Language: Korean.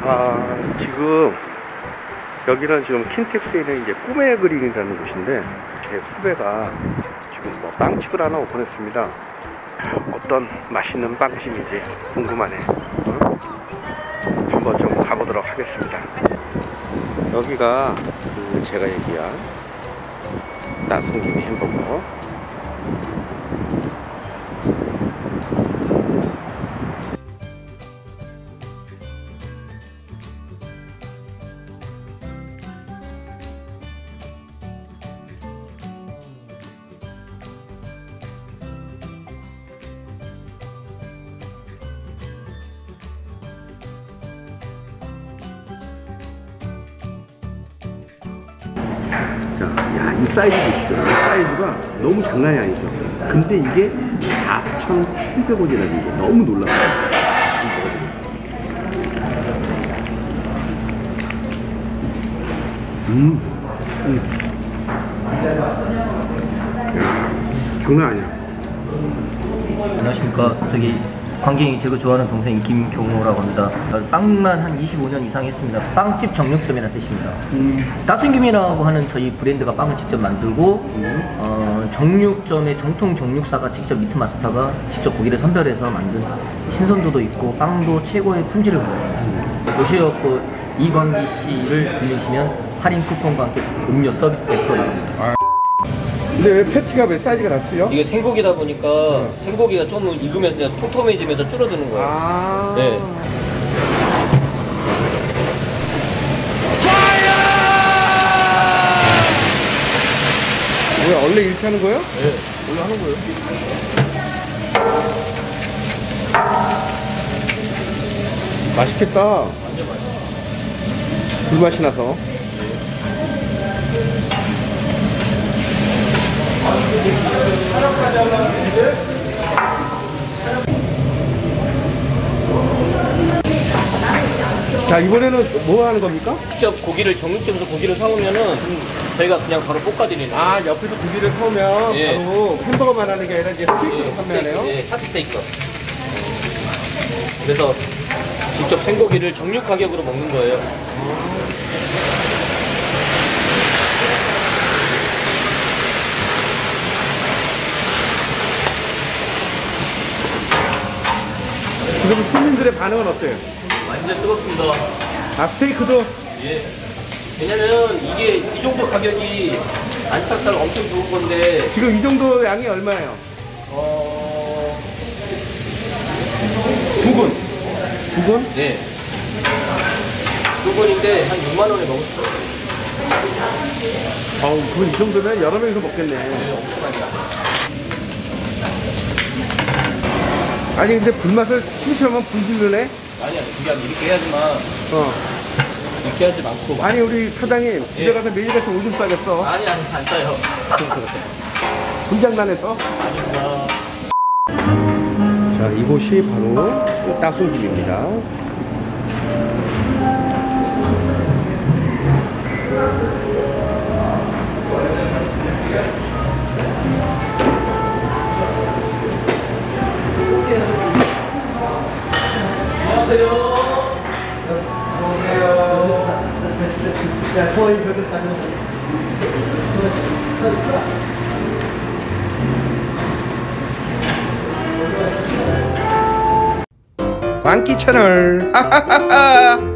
지금 여기는 지금 킨텍스에 있는 이제 꿈의 그린이라는 곳인데, 제 후배가 지금 뭐 빵집을 하나 오픈했습니다. 어떤 맛있는 빵집인지 궁금하네. 한번 좀 가보도록 하겠습니다. 여기가 그 제가 얘기한 나순김 햄버거. 자, 야, 이 사이즈 보시죠. 이 사이즈가 너무 장난이 아니죠. 근데 이게 4,800원이라는 게 너무 놀랐어요. 야, 장난 아니야. 안녕하십니까. 저기 관경이 제가 좋아하는 동생 김경호라고 합니다. 빵만 한 25년 이상 했습니다. 빵집 정육점이라는 뜻입니다. 따순김이라고 하는 저희 브랜드가 빵을 직접 만들고 정육점의 정통 정육사가 직접 미트 마스터가 직접 고기를 선별해서 만든 신선도도 있고 빵도 최고의 품질을 보여주고 있습니다. 오셔서 이광기 씨를 들리시면 할인 쿠폰과 함께 음료 서비스 100% 나갑니다. 근데 왜 패티가 왜 사이즈가 낮죠? 이게 생고기다 보니까 생고기가 좀 익으면서 톡톡해지면서 줄어드는 거예요. 네. 뭐야, 원래 이렇게 하는 거예요? 네, 원래 하는 거예요. 맛있겠다. 완전 맛있어. 불맛이 나서. 자, 이번에는 뭐 하는 겁니까? 직접 고기를 정육점에서 고기를 사오면은 저희가 그냥 바로 볶아드리는. 아, 옆에서 고기를 사오면 예. 바로 햄버거만 하는 게 아니라 이제 스테이크로 판매하네요. 예, 샷스테이크. 그래서 직접 생고기를 정육 가격으로 먹는 거예요. 지금 손님들의 반응은 어때요? 완전 뜨겁습니다. 아, 스테이크도? 예. 왜냐면 이게 이 정도 가격이 안착살 엄청 좋은 건데. 지금 이 정도 양이 얼마예요? 두 근. 두 근? 네. 두 근인데 한 6만 원에 먹을 수 있어요. 어우, 그건 이 정도면 여러 명이서 먹겠네. 네, 엄청 많이 나. 아니, 근데 불맛을 심시하면 불질르네? 아니, 그게 아니라 이렇게 해야지만. 이렇게 하지 많고. 아니, 우리 사장님, 집에 예. 가서 매일같이 오줌 싸겠어. 아니, 안 싸요. 분장난에서? 아닙니다. 자, 이곳이 바로 따순김입니다. 안녕하세요. 광기 채널.